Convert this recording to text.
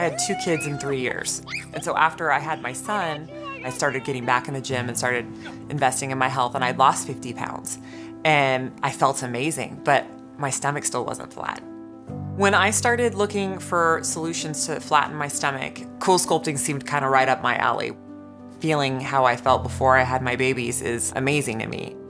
had 2 kids in 3 years. And so after I had my son, I started getting back in the gym and started investing in my health, and I lost 50 pounds. And I felt amazing, but my stomach still wasn't flat. When I started looking for solutions to flatten my stomach, CoolSculpting seemed kind of right up my alley. Feeling how I felt before I had my babies is amazing to me.